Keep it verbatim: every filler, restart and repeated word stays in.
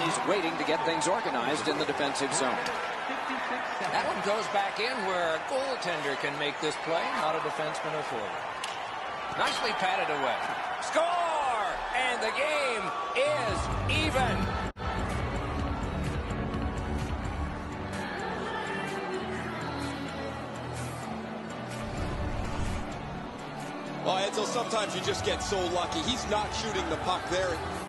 he's waiting to get things organized in the defensive zone. That one goes back in where a goaltender can make this play, not a defenseman or forward. Nicely patted away. Score! And the game is even. Well, Edsel, sometimes you just get so lucky. He's not shooting the puck there.